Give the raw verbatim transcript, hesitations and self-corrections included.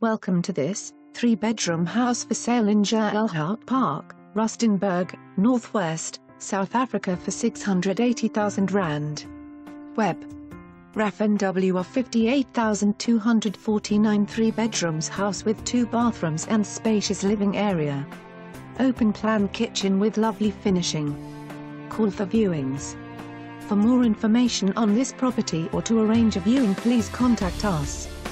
Welcome to this three-bedroom house for sale in Geelhoutpark, Rustenburg, Northwest, South Africa for six hundred eighty thousand rand. Web.Ref N W R fifty-eight thousand two hundred forty-nine three bedrooms house with two bathrooms and spacious living area. Open plan kitchen with lovely finishing. Call for viewings. For more information on this property or to arrange a viewing, please contact us.